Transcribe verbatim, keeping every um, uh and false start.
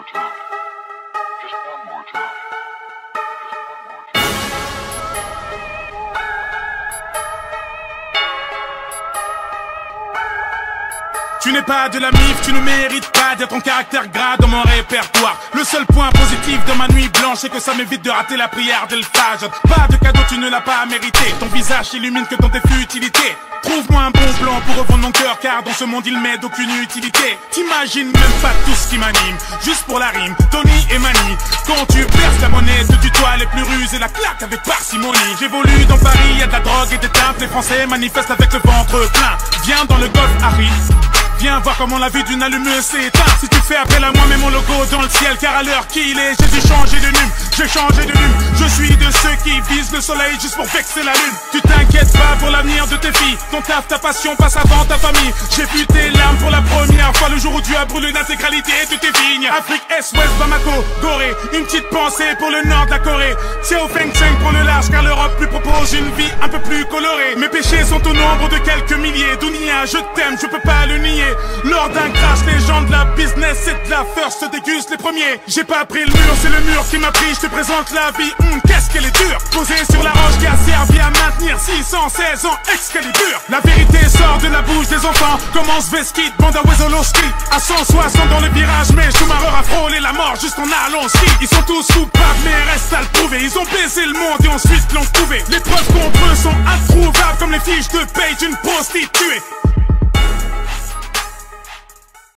more time. Just one more time. Tu n'es pas de la mif, tu ne mérites pas d'être ton caractère gras dans mon répertoire. Le seul point positif de ma nuit blanche, c'est que ça m'évite de rater la prière d'El Fajr. Pas de cadeau, tu ne l'as pas mérité. Ton visage illumine que dans tes futilités. Trouve-moi un bon plan pour revendre mon cœur, car dans ce monde il m'est d'aucune utilité. T'imagines même pas tout ce qui m'anime, juste pour la rime, Tony et Mani. Quand tu perces la monnaie, te tutoie les plus ruses et la claque avec parcimonie. J'évolue dans Paris, y'a de la drogue et des teintes. Les Français manifestent avec le ventre plein. Viens dans le golf, Harry. Viens voir comment la vie d'une allumeuse s'éteint. Si tu fais appel à moi, mets mon logo dans le ciel, car à l'heure qu'il est, j'ai dû changer de nume. J'ai changé de nume. Je suis de ceux qui visent le soleil juste pour vexer la lune. Tu t'inquiètes pas pour l'avenir de tes filles. Ton taf, ta passion passe avant ta famille. J'ai vu tes larmes pour la première fois le jour où tu as brûlé l'intégralité de tes vignes. Afrique, Est, Ouest, Bamako, Gorée. Une petite pensée pour le nord de la Corée. C'est au Feng Cheng, prends le large, car l'Europe lui propose une vie un peu plus colorée. Mes péchés sont au nombre de quelques milliers. Dunia, je t'aime, je peux pas le nier. Lors d'un crash, les gens de la business et de la first se dégustent les premiers. J'ai pas pris le mur, c'est le mur qui m'a pris. Je te présente la vie, hum, qu'est-ce qu'elle est dure. Posée sur la roche qui a servi à maintenir six cent seize ans Excalibur. La vérité sort de la bouche des enfants. Commence Veskit, bande à Wezolowski. À cent soixante dans le virage, mais Schumacher a frôlé la mort juste en allant ski. Ils sont tous coupables, mais restent à le prouver. Ils ont baisé le monde et ensuite l'ont trouvé. Les preuves contre eux sont introuvables, comme les fiches de paye d'une prostituée.